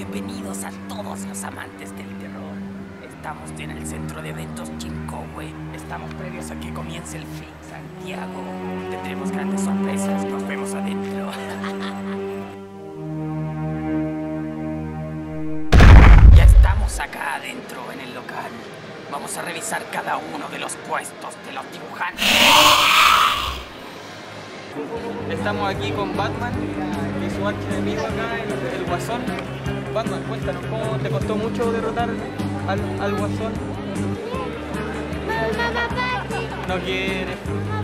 Bienvenidos a todos los amantes del terror. Estamos en el centro de eventos Chincowe. Estamos previos a que comience el film Santiago. Tendremos grandes sorpresas. Nos vemos adentro. Ya estamos acá adentro en el local. Vamos a revisar cada uno de los puestos de los dibujantes. Estamos aquí con Batman y su archienemigo acá, el Guasón. Batman, cuéntanos, ¿cómo te costó mucho derrotar al Guasón? No quiere.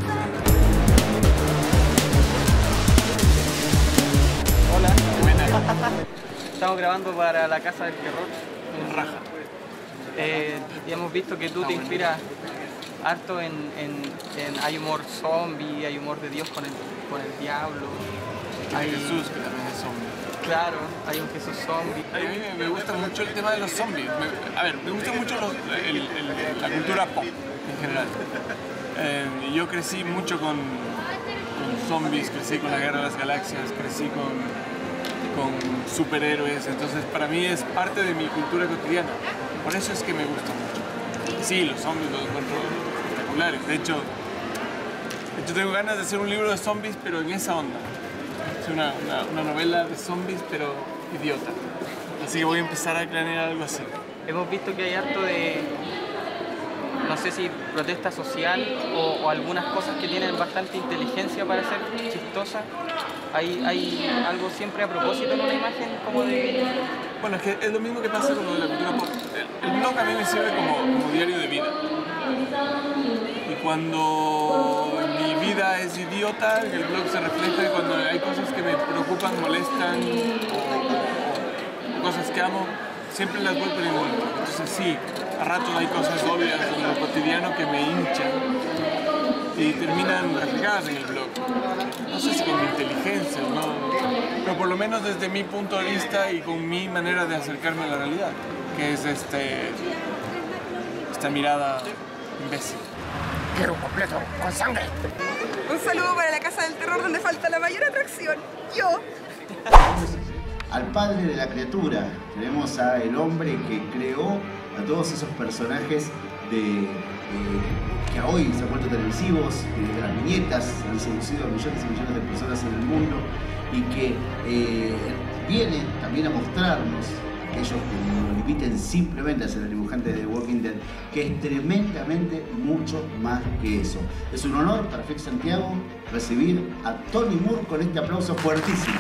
Hola. Buenas. Estamos grabando para La Casa del Terror en Raja. Y hemos visto que tú te inspiras harto en hay humor zombie, hay humor de Dios con el diablo. Hay Jesús, que también es zombie. Claro, hay un Jesús zombie. A mí me gusta mucho el tema de los zombies. Me gusta mucho la cultura pop en general. Yo crecí mucho con zombies, crecí con la Guerra de las Galaxias, crecí con superhéroes, entonces para mí es parte de mi cultura cotidiana. Por eso es que me gusta mucho. Sí, los zombies los encuentro espectaculares. De hecho tengo ganas de hacer un libro de zombies, pero en esa onda. Es una novela de zombies, pero idiota. Así que voy a empezar a planear algo así. Hemos visto que hay harto de, no sé si protesta social o algunas cosas que tienen bastante inteligencia para ser chistosas. Hay algo siempre a propósito en una imagen como de... Bueno, es que es lo mismo que pasa con lo de la cultura pop. El blog a mí me sirve como diario de vida. Y cuando mi vida es idiota, el blog se refleja cuando hay cosas que me preocupan, molestan o cosas que amo, siempre las voy poniendo en el blog. Entonces sí, a ratos hay cosas obvias en lo cotidiano que me hinchan y terminan reflejadas en el blog. No sé si con mi inteligencia o no, pero por lo menos desde mi punto de vista y con mi manera de acercarme a la realidad, que es esta mirada imbécil. Quiero un completo con sangre. Un saludo para la Casa del Terror donde falta la mayor atracción, yo. Al padre de la criatura, tenemos a el hombre que creó a todos esos personajes que hoy se han vuelto televisivos, que desde las viñetas han seducido a millones y millones de personas en el mundo y que viene también a mostrarnos, aquellos que lo limiten simplemente a ser el dibujante de The Walking Dead, que es tremendamente mucho más que eso. Es un honor para Fix Santiago recibir a Tony Moore con este aplauso fuertísimo.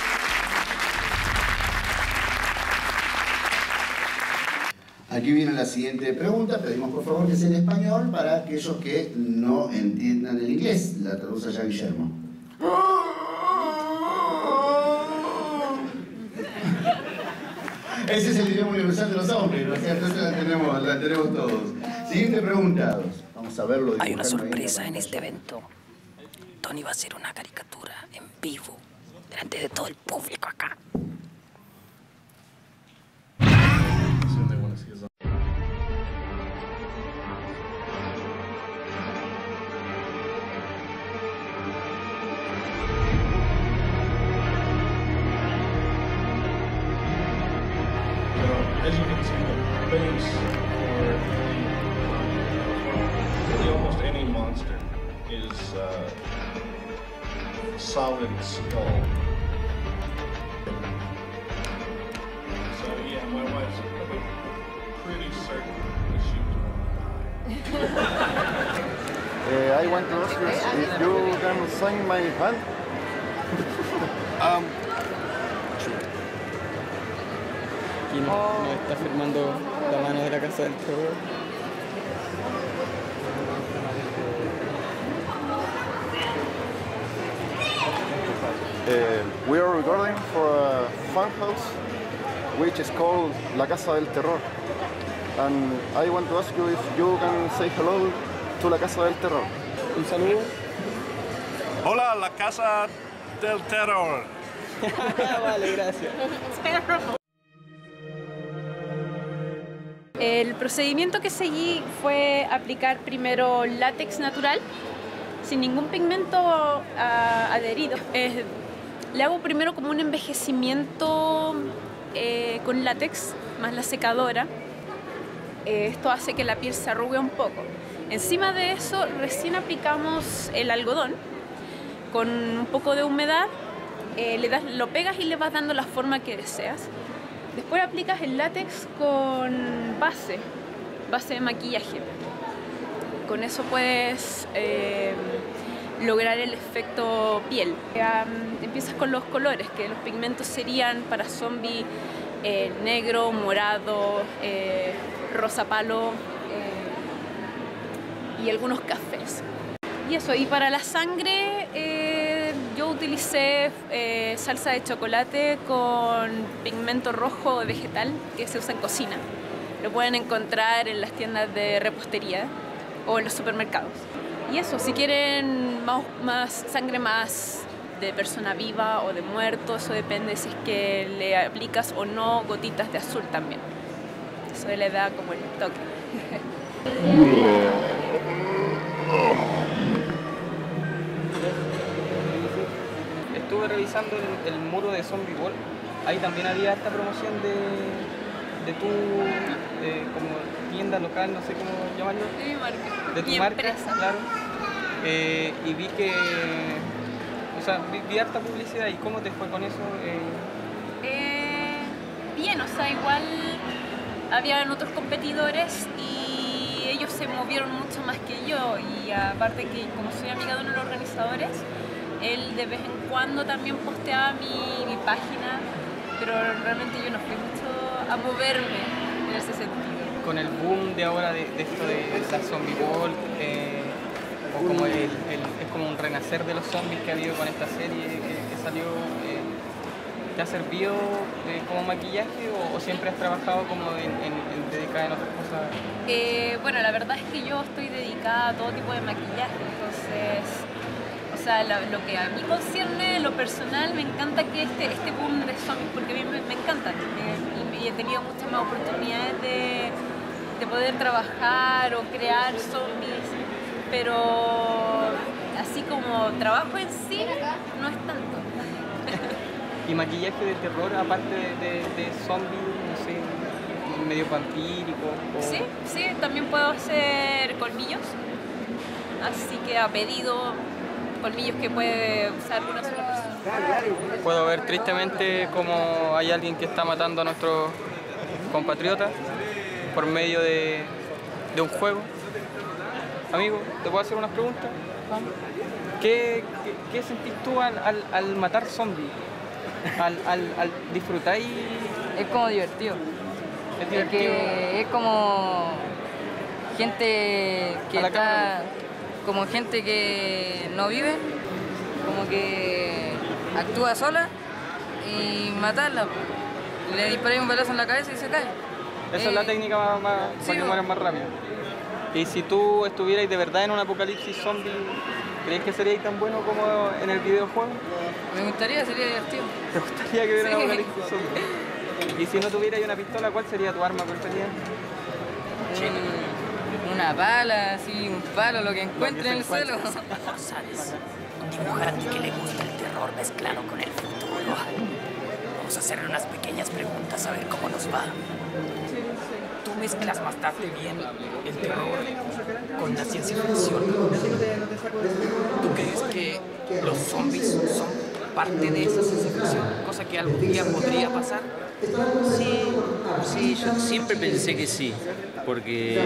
Aquí viene la siguiente pregunta, pedimos por favor que sea en español para aquellos que no entiendan el inglés. La traduce ya Guillermo. Ese es el idioma universal de los hombres, ¿no es cierto? Entonces la tenemos todos. Siguiente pregunta. Vamos a verlo. Hay una sorpresa en este evento. Tony va a hacer una caricatura en vivo, delante de todo el público acá. As you can see, the base for really almost any monster is solid skull. So yeah, my wife's pretty certain that she was going to die. I want to ask you if you can sign my hand. Aquí nos está firmando la mano de la Casa del Terror. We are recording for a fan house which is called La Casa del Terror. And I want to ask you if you can say hello to La Casa del Terror. Un saludo. Hola, La Casa del Terror. Vale, gracias. El procedimiento que seguí fue aplicar primero látex natural, sin ningún pigmento adherido. Le hago primero como un envejecimiento con látex, más la secadora. Esto hace que la piel se arrugue un poco. Encima de eso, recién aplicamos el algodón con un poco de humedad, lo pegas y le vas dando la forma que deseas. Después aplicas el látex con base de maquillaje. Con eso puedes lograr el efecto piel. Empiezas con los colores, que los pigmentos serían para zombie negro, morado, rosa palo y algunos cafés. Y eso, y para la sangre yo utilicé salsa de chocolate con pigmento rojo vegetal que se usa en cocina. Lo pueden encontrar en las tiendas de repostería o en los supermercados. Y eso, si quieren más sangre más de persona viva o de muerto, eso depende si es que le aplicas o no gotitas de azul también. Eso le da como el toque. Estuve revisando el muro de Zombie Ball. Ahí también había esta promoción de tu como tienda local, no sé cómo llamarlo. De mi marca. De tu mi marca, empresa. claro. Y vi que, o sea, vi harta publicidad. ¿Y cómo te fue con eso? Bien, o sea, igual habían otros competidores y ellos se movieron mucho más que yo. Y aparte que como soy amiga de uno de los organizadores, él de vez en cuando también posteaba mi página, pero realmente yo no fui mucho a moverme en ese sentido. Con el boom de ahora de esto de la Zombie Ball, o como es como un renacer de los zombies que ha habido con esta serie que salió, ¿te ha servido como maquillaje o siempre has trabajado como dedicada en otras cosas? Bueno, la verdad es que yo estoy dedicada a todo tipo de maquillaje, entonces... O sea, lo que a mí concierne, lo personal, me encanta que este boom de zombies, porque a mí me encantan y he tenido muchas más oportunidades de poder trabajar o crear zombies, pero así como trabajo en sí, no es tanto. ¿Y maquillaje de terror, aparte de zombies, no sé, medio vampírico? Sí, también puedo hacer colmillos, así que a pedido... colmillos que puede usar una sola persona. Puedo ver tristemente cómo hay alguien que está matando a nuestros compatriotas por medio de un juego. Amigo, ¿te puedo hacer unas preguntas? ¿Qué sentís tú al matar zombies? Al disfrutar y... Es como divertido. Es divertido. Es como gente que está... como gente que no vive, como que actúa sola y matarla. Le disparé un balazo en la cabeza y se cae. Esa es la técnica para que mueran más rápido. Y si tú estuvieras de verdad en un apocalipsis zombie, ¿crees que sería tan bueno como en el videojuego? Me gustaría, sería divertido. ¿Te gustaría que hubiera un apocalipsis zombie? Y si no tuvieras una pistola, ¿cuál sería tu arma preferida? Una pala, así, un palo, lo que encuentre en el suelo. ¿Sabes? Un dibujante que le gusta el terror mezclado con el futuro. Vamos a hacerle unas pequeñas preguntas a ver cómo nos va. Tú mezclas bastante bien el terror con la ciencia ficción. ¿Tú crees que los zombies son parte de esa ciencia ficción? Cosa que algún día podría pasar. Sí, yo siempre pensé que sí, porque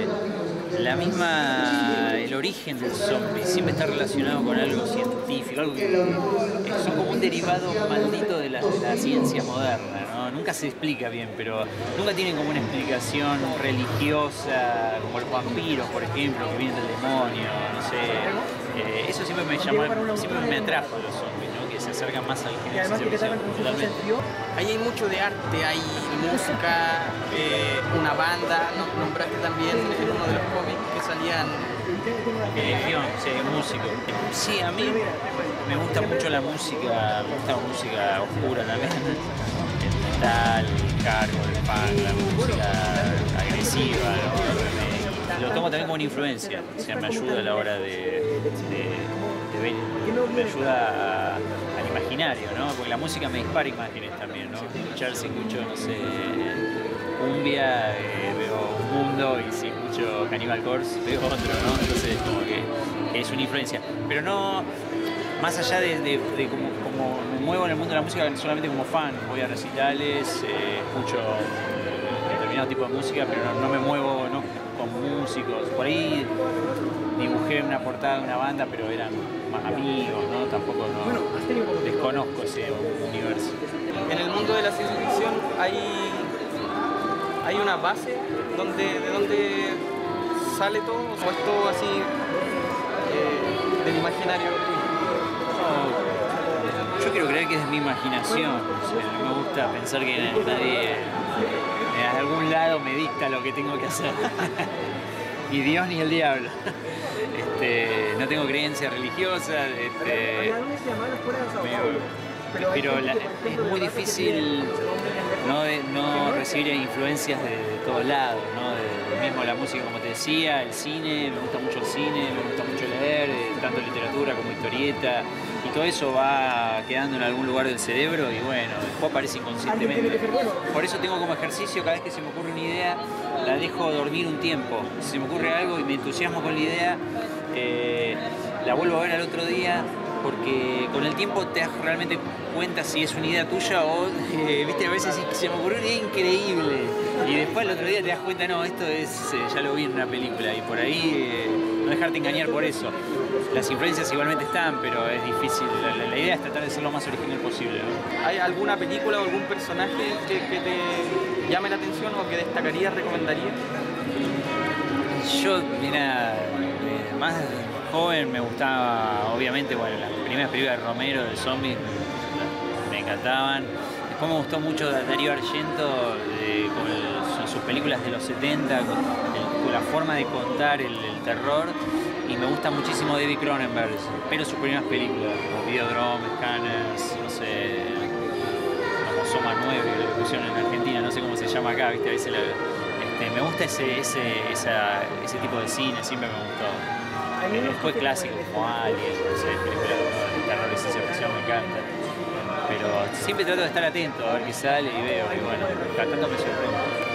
el origen del zombie siempre está relacionado con algo científico, algo que son como un derivado maldito de la ciencia moderna, ¿no? Nunca se explica bien, pero nunca tienen como una explicación religiosa, como los vampiros, por ejemplo, que vienen del demonio, no sé. Eso siempre me llamó, siempre me atrajo a los zombies, ¿no? Que se acercan más al género de ciencia ficción, totalmente. Ahí hay mucho de arte, hay música, una banda, nombraste también en uno de los cómics que salían... Legión, sí, músico. Sí, a mí me gusta mucho la música, me gusta la música oscura también. El metal, el hardcore, el punk, la música agresiva, ¿no? Lo tomo también como una influencia, o sea, me ayuda a la hora de ver, me ayuda a imaginario, ¿no? Porque la música me dispara imágenes también, ¿no? Si escucho, no sé, cumbia, veo un mundo, y si escucho Cannibal Corpse veo otro, ¿no? Entonces como que es una influencia. Pero no, más allá de como me muevo en el mundo de la música solamente como fan, voy a recitales, escucho determinado tipo de música, pero no me muevo no con músicos. Por ahí dibujé una portada de una banda, pero eran más amigos, ¿no? Tampoco desconozco ese universo. En el mundo de la ciencia ficción hay una base de donde sale todo, o es todo así del imaginario tuyo. Yo quiero creer que es de mi imaginación, o sea, no me gusta pensar que nadie de algún lado me dicta lo que tengo que hacer. Ni Dios ni el diablo. No tengo creencia religiosa, pero es muy difícil no recibir influencias de todos lados, ¿no? Mismo la música, como te decía, el cine, me gusta mucho el cine, me gusta mucho leer, tanto literatura como historieta, y todo eso va quedando en algún lugar del cerebro y bueno, después aparece inconscientemente. Por eso tengo como ejercicio, cada vez que se me ocurre una idea, la dejo dormir un tiempo. Si se me ocurre algo y me entusiasmo con la idea, la vuelvo a ver al otro día, porque con el tiempo te das realmente cuenta si es una idea tuya o, viste, a veces se me ocurrió una idea increíble y después el otro día te das cuenta, no, esto es, ya lo vi en una película, y por ahí no dejarte engañar por eso. Las influencias igualmente están, pero es difícil. La idea es tratar de ser lo más original posible, ¿no? ¿Hay alguna película o algún personaje que te llame la atención o que destacarías, recomendarías? Yo, mira, más joven me gustaba, obviamente, bueno, las primeras películas de Romero, de zombies, me encantaban. Después me gustó mucho Darío Argento, con sus películas de los 70, con la forma de contar el terror. Y me gusta muchísimo David Cronenberg, pero sus primeras películas, como Videodrome, Scanners, no sé, como Soma 9, que lo pusieron en Argentina, no sé cómo se llama acá, ¿viste? A veces me gusta ese tipo de cine, siempre me gustó. Después clásicos como Alien, no sé, películas de terror y ciencia ficción me encantan. Pero siempre trato de estar atento a ver qué sale y veo, y bueno, cada tanto me sorprende.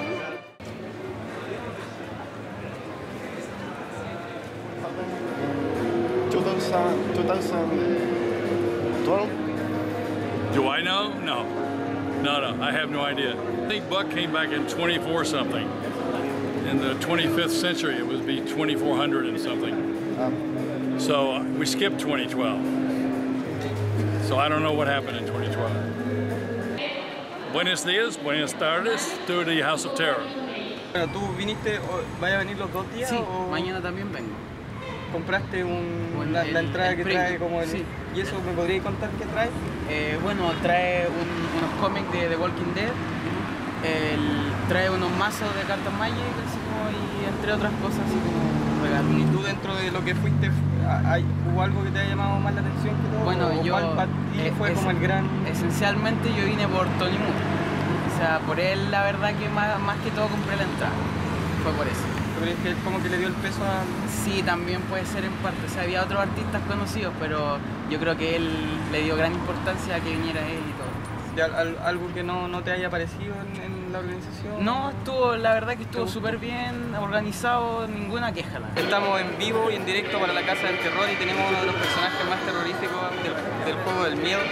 2012? Do I know? No. No, I have no idea. I think Buck came back in 24 something. In the 25th century, it would be 2400 and something. So we skipped 2012. So I don't know what happened in 2012. Buenos días, buenas tardes, to the House of Terror. Bueno, ¿tú viniste, vaya a venir los 2 días? Sí, o mañana también vengo. ¿Compraste la entrada que trae como el...? Sí. ¿Y eso me podrías contar qué trae? Bueno, trae unos cómics de The Walking Dead, trae unos mazos de cartas Magic, y entre otras cosas así como regalos. ¿Y tú dentro de lo que fuiste, hubo algo que te haya llamado más la atención que todo? Bueno, yo... ¿Cuál para ti fue como el gran...? Esencialmente yo vine por Tony Moore. O sea, por él la verdad que más que todo compré la entrada. Fue por eso. ¿Crees que como que le dio el peso a...? Sí, también puede ser en parte. O sea, había otros artistas conocidos, pero yo creo que él le dio gran importancia a que viniera él y todo. ¿Algo que no te haya parecido en la organización? No, la verdad que estuvo súper bien organizado, ninguna queja. Estamos en vivo y en directo para la Casa del Terror y tenemos uno de los personajes más terroríficos del juego del miedo.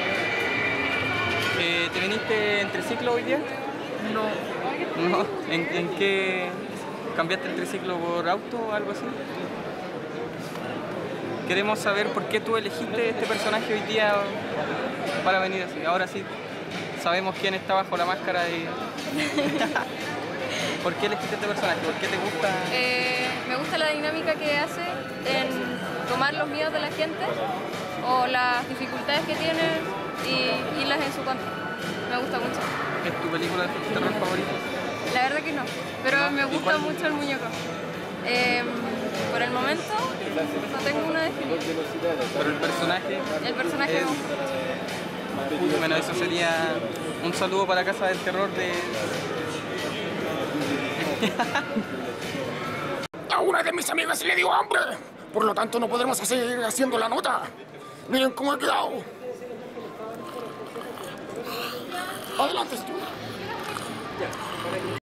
¿Te viniste en triciclo hoy día? No. ¿En qué...? ¿Cambiaste el triciclo por auto o algo así? Queremos saber por qué tú elegiste este personaje hoy día para venir así. Ahora sí sabemos quién está bajo la máscara y... ¿Por qué elegiste este personaje? ¿Por qué te gusta? Me gusta la dinámica que hace en tomar los miedos de la gente o las dificultades que tiene y irlas en su contra. Me gusta mucho. ¿Es tu película de terror favorita? La verdad que no, pero me gusta mucho el muñeco. Por el momento no tengo una definición. ¿Pero el personaje? El personaje me gusta mucho. Bueno, eso sería un saludo para Casa del Terror de... A una de mis amigas le dio hambre, por lo tanto no podremos seguir haciendo la nota. Miren cómo ha quedado. Adelante, Stu.